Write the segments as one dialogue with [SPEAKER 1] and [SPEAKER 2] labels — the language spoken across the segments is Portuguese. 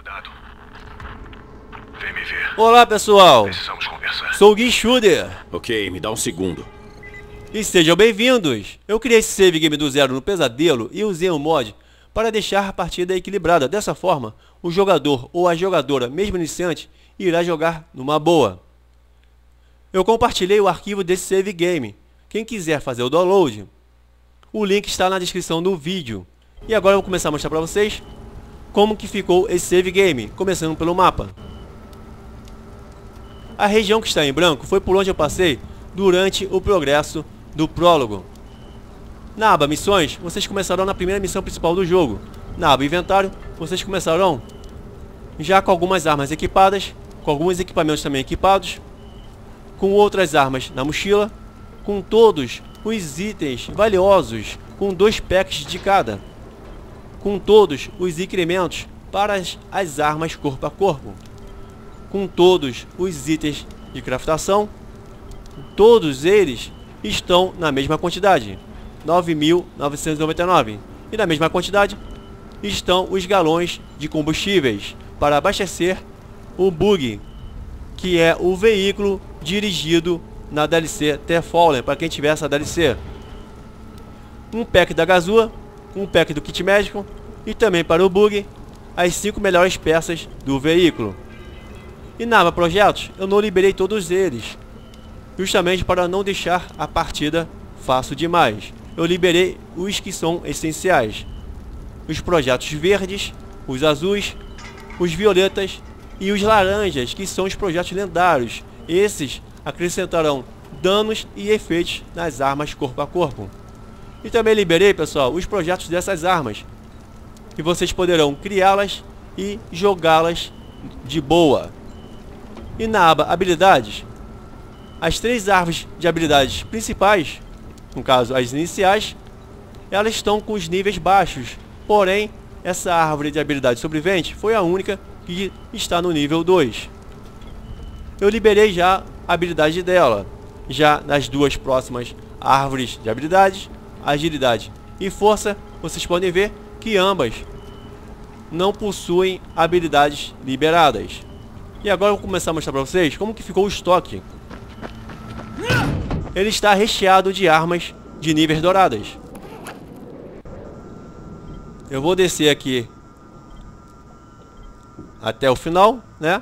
[SPEAKER 1] Cuidado. Vem me ver.
[SPEAKER 2] Olá pessoal,
[SPEAKER 1] Precisamos conversar.
[SPEAKER 2] sou o Gui Shooter
[SPEAKER 3] Ok, me dá um segundo.
[SPEAKER 2] e sejam bem-vindos. Eu criei esse save game do zero no Pesadelo e usei um mod para deixar a partida equilibrada. Dessa forma, o jogador ou a jogadora, mesmo iniciante, irá jogar numa boa. Eu compartilhei o arquivo desse save game. Quem quiser fazer o download, o link está na descrição do vídeo. E agora eu vou começar a mostrar para vocês como que ficou esse save game, começando pelo mapa. A região que está em branco foi por onde eu passei durante o progresso do prólogo. Na aba Missões, vocês começarão na primeira missão principal do jogo. Na aba Inventário, vocês começarão já com algumas armas equipadas, com alguns equipamentos também equipados, com outras armas na mochila, com todos os itens valiosos, com 2 packs de cada, com todos os incrementos para as armas corpo a corpo, com todos os itens de craftação. Todos eles estão na mesma quantidade, 9.999, e na mesma quantidade estão os galões de combustíveis para abastecer o bug, que é o veículo dirigido na DLC The Fallen, para quem tiver essa DLC. Um pack da Gazua, um pack do kit médico e também para o bug as 5 melhores peças do veículo. E na aba Projetos eu não liberei todos eles, justamente para não deixar a partida fácil demais. Eu liberei os que são essenciais: os projetos verdes, os azuis, os violetas e os laranjas, que são os projetos lendários. Esses acrescentarão danos e efeitos nas armas corpo a corpo. E também liberei, pessoal, os projetos dessas armas, e vocês poderão criá-las e jogá-las de boa. E na aba Habilidades, as 3 árvores de habilidades principais, no caso as iniciais, elas estão com os níveis baixos. Porém, essa árvore de habilidade sobrevivente foi a única que está no nível 2. Eu liberei já a habilidade dela. Já nas 2 próximas árvores de habilidades, agilidade e força, vocês podem ver que ambas não possuem habilidades liberadas. E agora eu vou começar a mostrar para vocês como que ficou o estoque. Ele está recheado de armas de níveis douradas. Eu vou descer aqui até o final, né?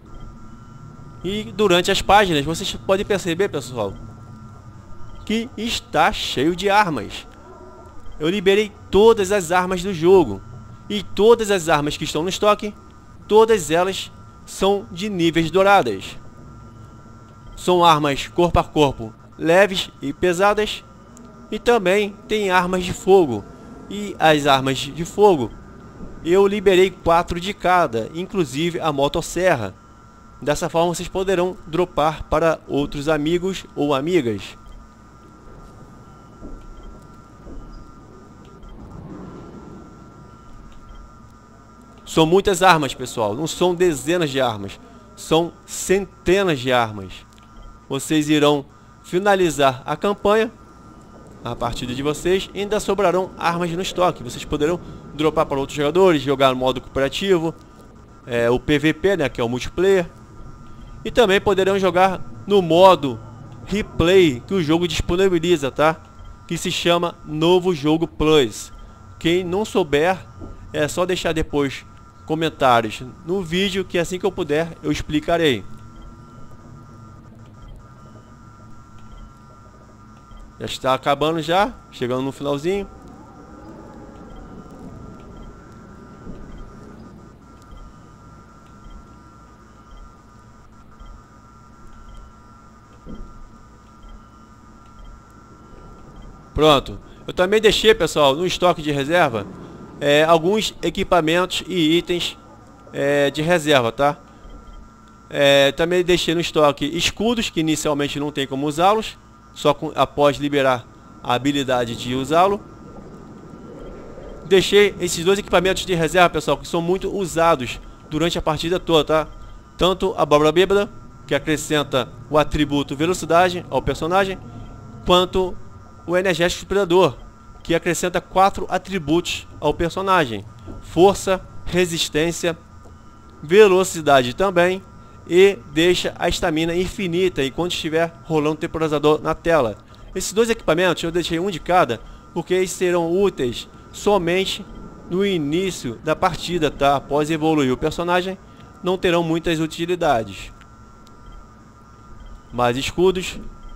[SPEAKER 2] E durante as páginas vocês podem perceber, pessoal, que está cheio de armas. Eu liberei todas as armas do jogo. E todas as armas que estão no estoque, todas elas são de níveis douradas. São armas corpo a corpo, leves e pesadas. E também tem armas de fogo. E as armas de fogo, eu liberei 4 de cada, inclusive a motosserra. Dessa forma vocês poderão dropar para outros amigos ou amigas. São muitas armas, pessoal, não são dezenas de armas, são centenas de armas. Vocês irão finalizar a campanha, a partida de vocês, e ainda sobrarão armas no estoque. Vocês poderão dropar para outros jogadores, jogar no modo cooperativo, o PVP, né, que é o multiplayer. E também poderão jogar no modo replay que o jogo disponibiliza, tá? Que se chama Novo Jogo Plus. Quem não souber, é só deixar depois comentários no vídeo, que assim que eu puder eu explicarei. Já está acabando já, chegando no finalzinho. Pronto. Eu também deixei, pessoal, no estoque de reserva alguns equipamentos e itens de reserva, tá? Também deixei no estoque escudos, que inicialmente não tem como usá-los, só após liberar a habilidade de usá-lo. Deixei esses 2 equipamentos de reserva, pessoal, que são muito usados durante a partida toda, tá? Tanto a abóbora bêbada, que acrescenta o atributo velocidade ao personagem, quanto o energético predador, que acrescenta 4 atributos ao personagem: força, resistência velocidade também e deixa a estamina infinita enquanto estiver rolando o temporizador na tela. Esses dois equipamentos eu deixei um de cada porque eles serão úteis somente no início da partida, tá? Após evoluir o personagem, não terão muitas utilidades. Mais escudos.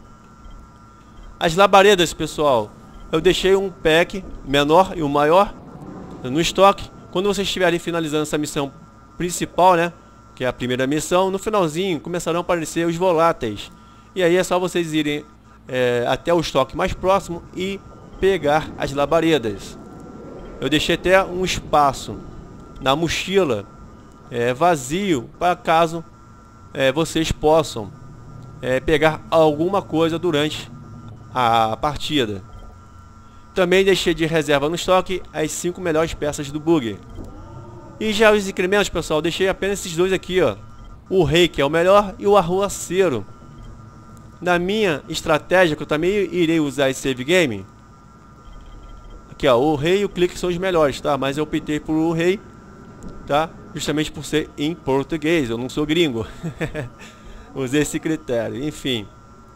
[SPEAKER 2] As labaredas, pessoal, eu deixei um pack menor e um maior no estoque. Quando vocês estiverem finalizando essa missão principal, né, que é a primeira missão, no finalzinho começarão a aparecer os voláteis. E aí é só vocês irem até o estoque mais próximo e pegar as labaredas. Eu deixei até um espaço na mochila vazio para caso vocês possam pegar alguma coisa durante a partida. Também deixei de reserva no estoque as 5 melhores peças do bug. E já os incrementos, pessoal, deixei apenas esses dois aqui, ó. O rei, que é o melhor, e o arruaceiro. Na minha estratégia, que eu também irei usar esse save game, aqui ó, o rei e o clique são os melhores, tá? Mas eu optei por o rei, tá? Justamente por ser em português, eu não sou gringo. Usei esse critério, enfim.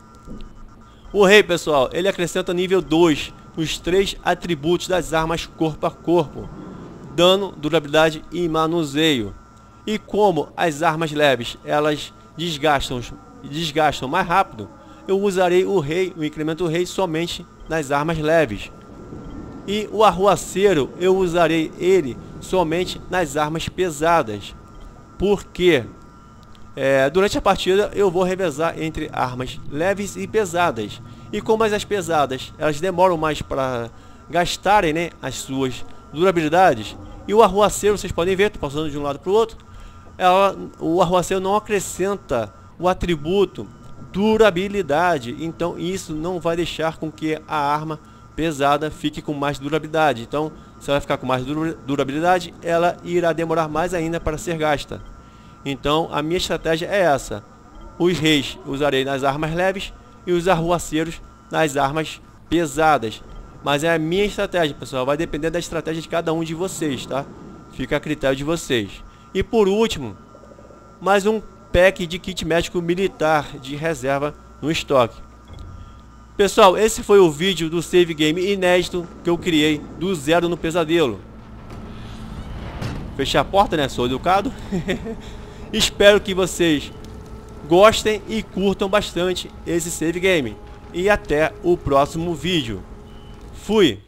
[SPEAKER 2] O rei, pessoal, ele acrescenta nível 2 nos 3 atributos das armas corpo a corpo: dano, durabilidade e manuseio. E como as armas leves, elas desgastam mais rápido, eu usarei o rei, o incremento rei, somente nas armas leves. E o arruaceiro, eu usarei ele somente nas armas pesadas. Porque durante a partida eu vou revezar entre armas leves e pesadas. E como as pesadas elas demoram mais para gastarem, né, as suas durabilidades, e o arruaceiro, vocês podem ver, estou passando de um lado para o outro, o arruaceiro não acrescenta o atributo durabilidade, então isso não vai deixar com que a arma pesada fique com mais durabilidade. Então, se ela ficar com mais durabilidade, ela irá demorar mais ainda para ser gasta. Então, a minha estratégia é essa: os reis usarei nas armas leves e os arruaceiros nas armas pesadas. Mas é a minha estratégia, pessoal, vai depender da estratégia de cada um de vocês, tá? Fica a critério de vocês. E por último, mais um pack de kit médico militar de reserva no estoque. Pessoal, esse foi o vídeo do save game inédito que eu criei do zero no pesadelo. Fechar a porta, né? Sou educado. Espero que vocês gostem e curtam bastante esse save game. E até o próximo vídeo. Fui!